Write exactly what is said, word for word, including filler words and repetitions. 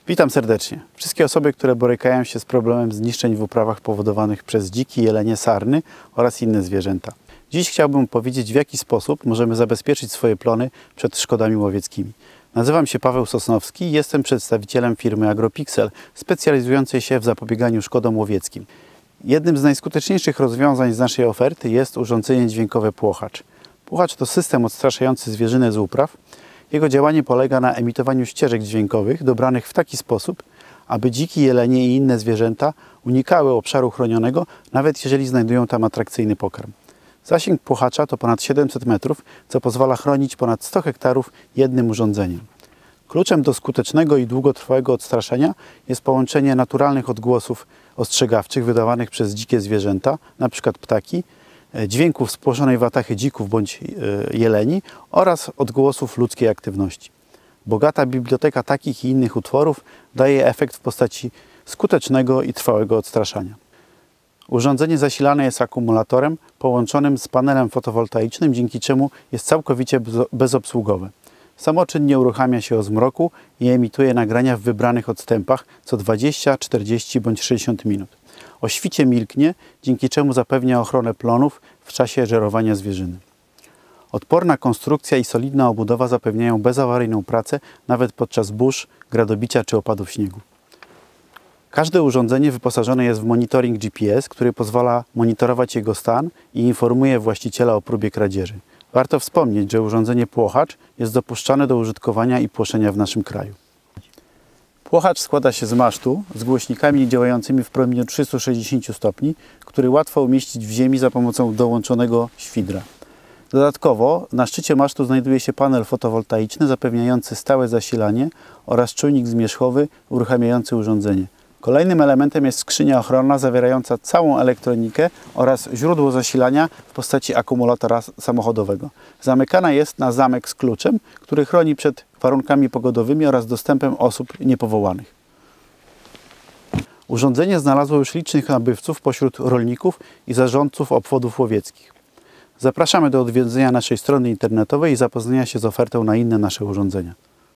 Witam serdecznie. Wszystkie osoby, które borykają się z problemem zniszczeń w uprawach powodowanych przez dziki, jelenie, sarny oraz inne zwierzęta. Dziś chciałbym powiedzieć, w jaki sposób możemy zabezpieczyć swoje plony przed szkodami łowieckimi. Nazywam się Paweł Sosnowski i jestem przedstawicielem firmy AgroPixel, specjalizującej się w zapobieganiu szkodom łowieckim. Jednym z najskuteczniejszych rozwiązań z naszej oferty jest urządzenie dźwiękowe Płochacz. Płochacz to system odstraszający zwierzynę z upraw. Jego działanie polega na emitowaniu ścieżek dźwiękowych dobranych w taki sposób, aby dziki, jelenie i inne zwierzęta unikały obszaru chronionego, nawet jeżeli znajdują tam atrakcyjny pokarm. Zasięg Płochacza to ponad siedemset metrów, co pozwala chronić ponad sto hektarów jednym urządzeniem. Kluczem do skutecznego i długotrwałego odstraszenia jest połączenie naturalnych odgłosów ostrzegawczych wydawanych przez dzikie zwierzęta, np. ptaki, dźwięków spłoszonej watachy dzików bądź jeleni oraz odgłosów ludzkiej aktywności. Bogata biblioteka takich i innych utworów daje efekt w postaci skutecznego i trwałego odstraszania. Urządzenie zasilane jest akumulatorem połączonym z panelem fotowoltaicznym, dzięki czemu jest całkowicie bezobsługowe. Samoczyn nie uruchamia się o zmroku i emituje nagrania w wybranych odstępach co dwadzieścia, czterdzieści bądź sześćdziesiąt minut. O świcie milknie, dzięki czemu zapewnia ochronę plonów w czasie żerowania zwierzyny. Odporna konstrukcja i solidna obudowa zapewniają bezawaryjną pracę nawet podczas burz, gradobicia czy opadów śniegu. Każde urządzenie wyposażone jest w monitoring G P S, który pozwala monitorować jego stan i informuje właściciela o próbie kradzieży. Warto wspomnieć, że urządzenie Płochacz jest dopuszczane do użytkowania i płoszenia w naszym kraju. Płochacz składa się z masztu z głośnikami działającymi w promieniu trzystu sześćdziesięciu stopni, który łatwo umieścić w ziemi za pomocą dołączonego świdra. Dodatkowo na szczycie masztu znajduje się panel fotowoltaiczny zapewniający stałe zasilanie oraz czujnik zmierzchowy uruchamiający urządzenie. Kolejnym elementem jest skrzynia ochronna zawierająca całą elektronikę oraz źródło zasilania w postaci akumulatora samochodowego. Zamykana jest na zamek z kluczem, który chroni przed warunkami pogodowymi oraz dostępem osób niepowołanych. Urządzenie znalazło już licznych nabywców pośród rolników i zarządców obwodów łowieckich. Zapraszamy do odwiedzenia naszej strony internetowej i zapoznania się z ofertą na inne nasze urządzenia.